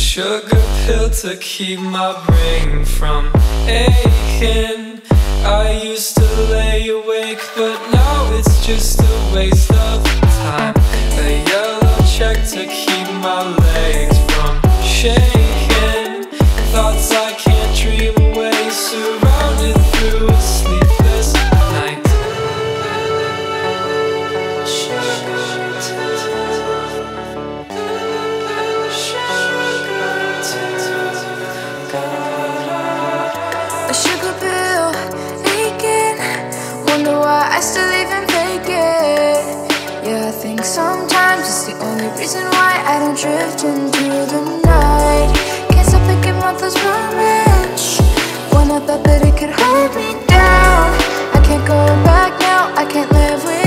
sugar pill to keep my brain from aching. I used to lay awake, but now it's just a waste of time. A yellow check to keep my legs from shaking. Thoughts I can't dream away, surrounded through a sleepless night. A sugar pill aching. Wonder why I still even take it. Yeah, I think sometimes it's the only reason why I don't drift into the night. Can't stop thinking about those moments when I thought that it could hold me down. I can't go back now, I can't live with